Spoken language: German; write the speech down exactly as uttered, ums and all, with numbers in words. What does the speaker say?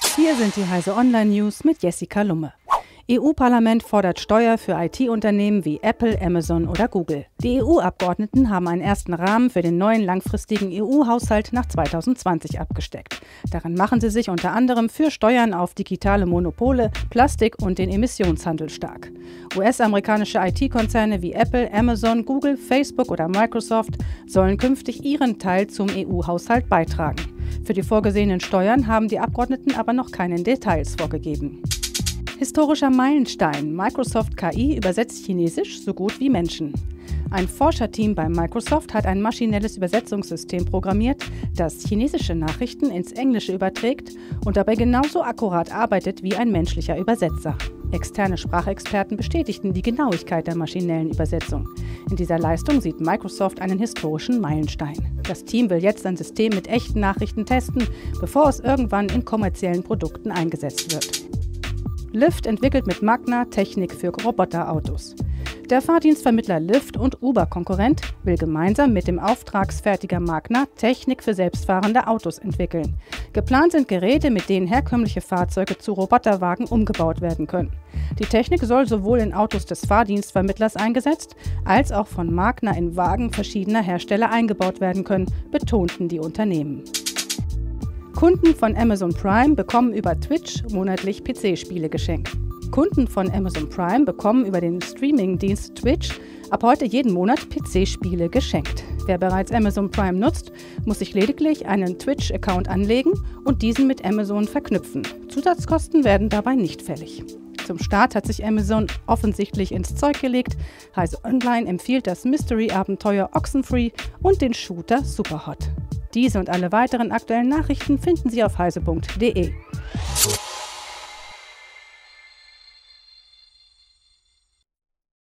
Hier sind die Heise Online News mit Jessica Lumme. E U-Parlament fordert Steuer für I T-Unternehmen wie Apple, Amazon oder Google. Die E U-Abgeordneten haben einen ersten Rahmen für den neuen langfristigen E U-Haushalt nach zweitausendzwanzig abgesteckt. Darin machen sie sich unter anderem für Steuern auf digitale Monopole, Plastik und den Emissionshandel stark. U S-amerikanische I T-Konzerne wie Apple, Amazon, Google, Facebook oder Microsoft sollen künftig ihren Teil zum E U-Haushalt beitragen. Für die vorgesehenen Steuern haben die Abgeordneten aber noch keine Details vorgegeben. Historischer Meilenstein: Microsoft K I übersetzt Chinesisch so gut wie Menschen. Ein Forscherteam bei Microsoft hat ein maschinelles Übersetzungssystem programmiert, das chinesische Nachrichten ins Englische überträgt und dabei genauso akkurat arbeitet wie ein menschlicher Übersetzer. Externe Sprachexperten bestätigten die Genauigkeit der maschinellen Übersetzung. In dieser Leistung sieht Microsoft einen historischen Meilenstein. Das Team will jetzt ein System mit echten Nachrichten testen, bevor es irgendwann in kommerziellen Produkten eingesetzt wird. Lyft entwickelt mit Magna Technik für Roboterautos. Der Fahrdienstvermittler Lyft und Uber-Konkurrent will gemeinsam mit dem Auftragsfertiger Magna Technik für selbstfahrende Autos entwickeln. Geplant sind Geräte, mit denen herkömmliche Fahrzeuge zu Roboterwagen umgebaut werden können. Die Technik soll sowohl in Autos des Fahrdienstvermittlers eingesetzt, als auch von Magna in Wagen verschiedener Hersteller eingebaut werden können, betonten die Unternehmen. Kunden von Amazon Prime bekommen über Twitch monatlich P C-Spiele geschenkt. Kunden von Amazon Prime bekommen über den Streaming-Dienst Twitch ab heute jeden Monat P C-Spiele geschenkt. Wer bereits Amazon Prime nutzt, muss sich lediglich einen Twitch-Account anlegen und diesen mit Amazon verknüpfen. Zusatzkosten werden dabei nicht fällig. Zum Start hat sich Amazon offensichtlich ins Zeug gelegt. Heise Online empfiehlt das Mystery-Abenteuer Oxenfree und den Shooter Superhot. Diese und alle weiteren aktuellen Nachrichten finden Sie auf heise punkt de.